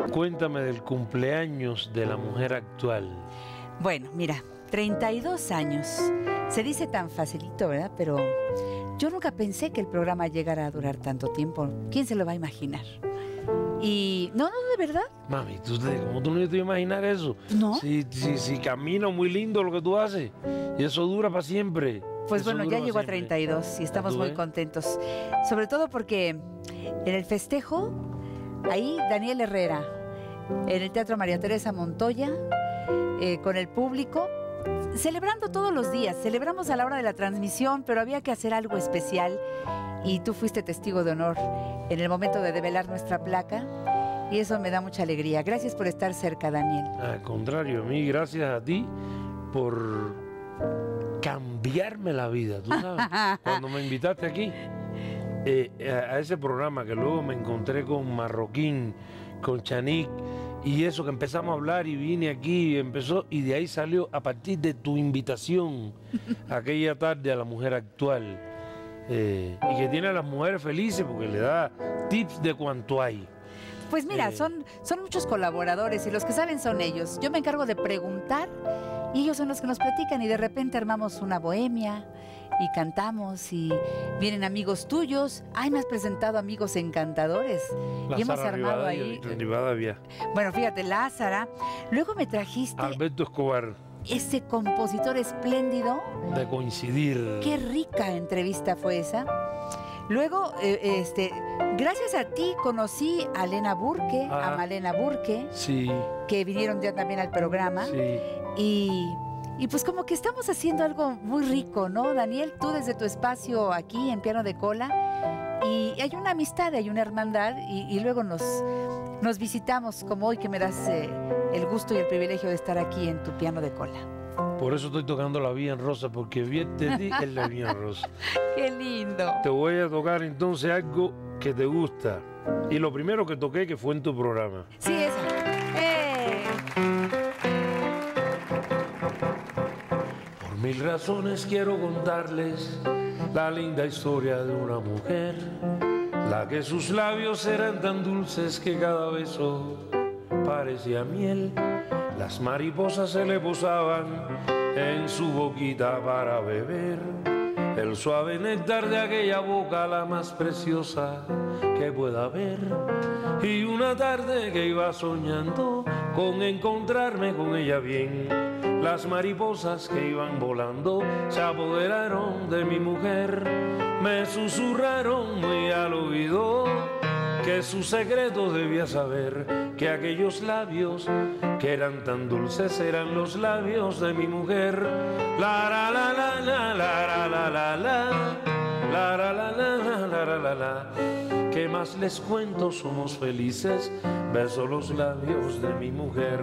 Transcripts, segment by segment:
Cuéntame del cumpleaños de la mujer actual. Bueno, mira, 32 años. Se dice tan facilito, ¿verdad? Pero yo nunca pensé que el programa llegara a durar tanto tiempo. ¿Quién se lo va a imaginar? Y no, de verdad. Mami, ¿cómo tú no te imaginar eso? No. Si camina muy lindo lo que tú haces. Y eso dura para siempre. Pues Eso bueno, dura ya pa' llegó a siempre. 32 y estamos muy contentos. Sobre todo porque en el festejo, ahí Daniel Herrera, en el Teatro María Teresa Montoya, con el público, celebrando todos los días. Celebramos a la hora de la transmisión, pero había que hacer algo especial y tú fuiste testigo de honor en el momento de develar nuestra placa y eso me da mucha alegría. Gracias por estar cerca, Daniel. Al contrario, a mí, gracias a ti por cambiarme la vida, tú sabes. Cuando me invitaste aquí a ese programa, que luego me encontré con Marroquín, con Chanik, y eso que empezamos a hablar y vine aquí y de ahí salió a partir de tu invitación aquella tarde a la mujer actual, y que tiene a las mujeres felices porque le da tips de cuánto hay. Pues mira, son muchos colaboradores y los que saben son ellos. Yo me encargo de preguntar y ellos son los que nos platican y de repente armamos una bohemia y cantamos y vienen amigos tuyos. Ay, me has presentado amigos encantadores y hemos armado ahí. Rivadavia. Bueno, fíjate, Lázara. Luego me trajiste Alberto Escobar. ese compositor espléndido. De coincidir. Qué rica entrevista fue esa. Luego, gracias a ti conocí a Elena Burke, a Malena Burke, sí, que vinieron ya también al programa. Sí. Y pues como que estamos haciendo algo muy rico, ¿no, Daniel? Tú desde tu espacio aquí en Piano de Cola, y hay una amistad, hay una hermandad, y luego nos visitamos, como hoy que me das el gusto y el privilegio de estar aquí en tu Piano de Cola. Por eso estoy tocando la Vía en Rosa, porque bien de ti es la Vía en Rosa. ¡Qué lindo! Te voy a tocar entonces algo que te gusta. Y lo primero que toqué que fue en tu programa. Sí, esa. Por mil razones quiero contarles la linda historia de una mujer, la que sus labios eran tan dulces que cada beso parecía miel. Las mariposas se le posaban en su boquita para beber el suave néctar de aquella boca, la más preciosa que pueda haber. Y una tarde que iba soñando con encontrarme con ella bien, las mariposas que iban volando se apoderaron de mi mujer. Me susurraron muy al oído que su secreto debía saber, que aquellos labios que eran tan dulces eran los labios de mi mujer. La la la la la la la la la la la la la la la. ¿Qué más les cuento? Somos felices, beso los labios de mi mujer.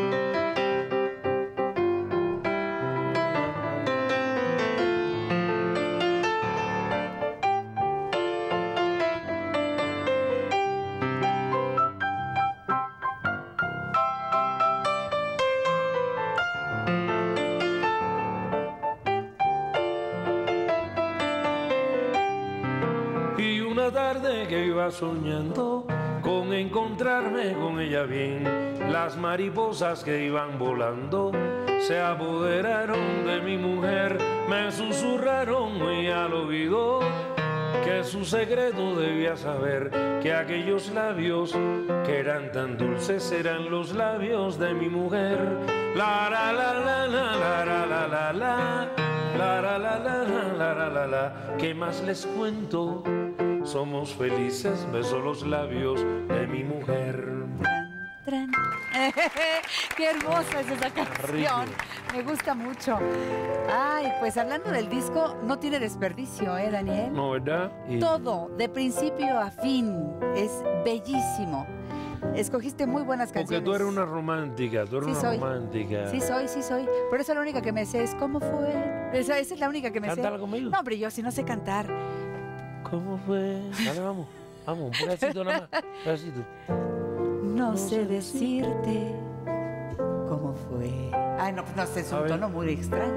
Que iba soñando con encontrarme con ella bien, las mariposas que iban volando se apoderaron de mi mujer. Me susurraron muy al oído que su secreto debía saber, que aquellos labios que eran tan dulces eran los labios de mi mujer. La la la la la la la la la la la la la la la. ¿Qué más les cuento? Somos felices, beso los labios de mi mujer. Tran, tran. ¡Qué hermosa es esa canción! Me gusta mucho. Ay, pues hablando del disco, no tiene desperdicio, ¿eh, Daniel? No, ¿verdad? Todo, de principio a fin, es bellísimo. Escogiste muy buenas canciones. Porque tú eres una romántica, tú eres una romántica. Sí soy. Por eso la única que me sé es ¿cómo fue? Esa es la única que me sé. Cántala conmigo. No, hombre, yo sí no sé cantar. ¿Cómo fue? Dale, vamos, un pedacito nada más, un pedacito. No sé decirte cómo fue. Ay, no, pues no sé, es un tono muy extraño.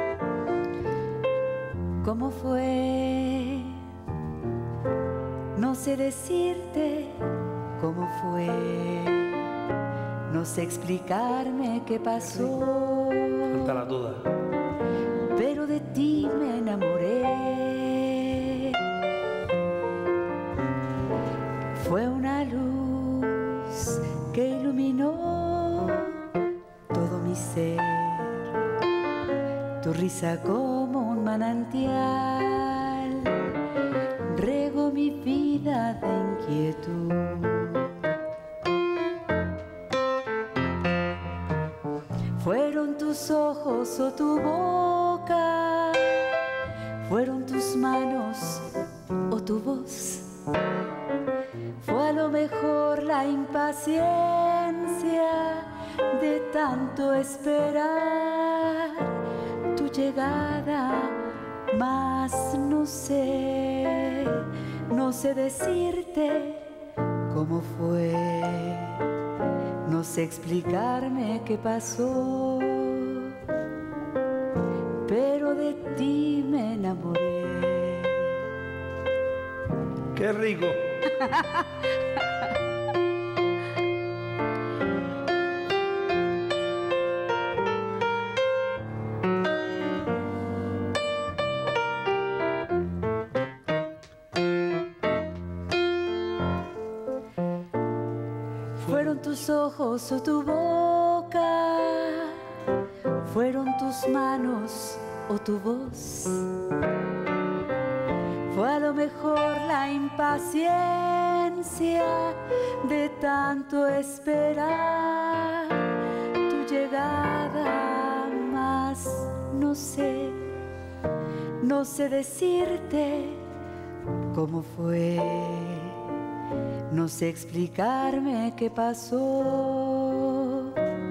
¿Cómo fue? No sé decirte cómo fue. sé explicarme qué pasó. Cántala toda. Pero de ti me enamoré. Fue una luz que iluminó todo mi ser. Tu risa como un manantial regó mi vida de inquietud. Fueron tus ojos o tu boca, fueron tus manos o tu voz. Fue a lo mejor la impaciencia de tanto esperar tu llegada, mas no sé decirte cómo fue, no sé explicarme qué pasó, pero de ti me enamoré. ¡Qué rico! Fueron tus ojos o tu boca, fueron tus manos o tu voz. Fue a lo mejor la impaciencia de tanto esperar tu llegada, mas no sé decirte cómo fue, no sé explicarme qué pasó,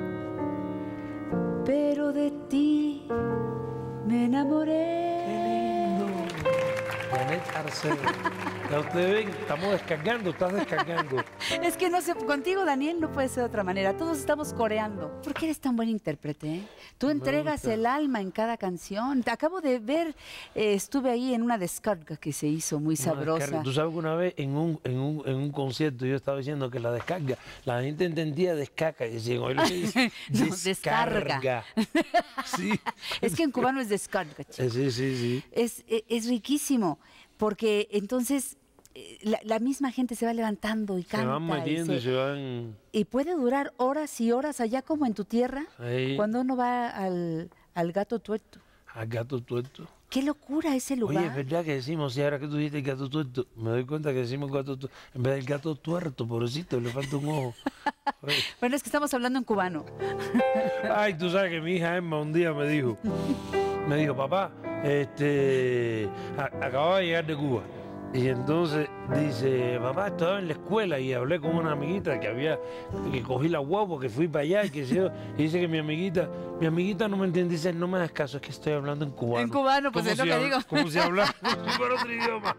pero de ti me enamoré. Janet Arceo. Ya ustedes ven, estamos descargando, estás descargando. Es que no sé, contigo, Daniel, no puede ser de otra manera. Todos estamos coreando. ¿Por qué eres tan buen intérprete? ¿Eh? Tú entregas el alma en cada canción. Te acabo de ver, estuve ahí en una descarga que se hizo muy sabrosa. Tú sabes que una vez en un concierto yo estaba diciendo que la descarga, la gente entendía descarga y decían, oye, lo que dice, No, descarga. Sí. Es que en cubano es descarga, chico. Sí. Es riquísimo, porque entonces la misma gente se va levantando y canta. Se van metiendo y se van... Y puede durar horas y horas allá como en tu tierra, Ahí. cuando uno va al Gato Tuerto. Al Gato Tuerto. Qué locura ese lugar. Oye, es verdad que decimos, si ahora que tú dijiste el Gato Tuerto, me doy cuenta que decimos Gato Tuerto, en vez del Gato Tuerto, pobrecito, le falta un ojo. Bueno, es que estamos hablando en cubano. Ay, tú sabes que mi hija Emma un día me dijo, papá, acababa de llegar de Cuba. Y entonces dice, papá, estaba en la escuela y hablé con una amiguita que cogí la guagua, que fui para allá y que se... Y dice que mi amiguita no me entiende, dice, no me das caso, es que estoy hablando en cubano. En cubano, pues es lo que digo. Como si hablara por otro idioma.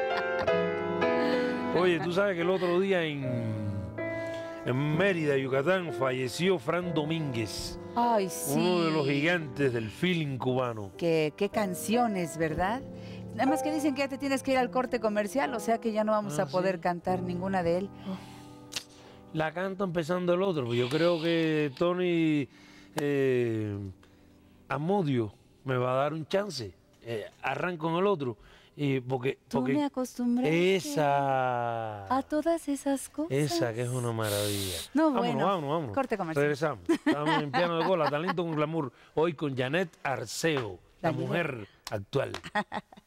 Oye, tú sabes que el otro día en Mérida, Yucatán, falleció Fran Domínguez. Ay, sí. Uno de los gigantes del feeling cubano. Qué canciones, ¿verdad? Nada más que dicen que ya te tienes que ir al corte comercial, o sea que ya no vamos a poder cantar ninguna de él. La canta empezando el otro, yo creo que Tony Amodio me va a dar un chance. Arranco con el otro. Porque me acostumbré a todas esas cosas. Esa que es una maravilla. No, vámonos. Corte comercial. Regresamos. Estamos en Piano de Cola, Talento con Glamour. Hoy con Janet Arceo, la mujer actual.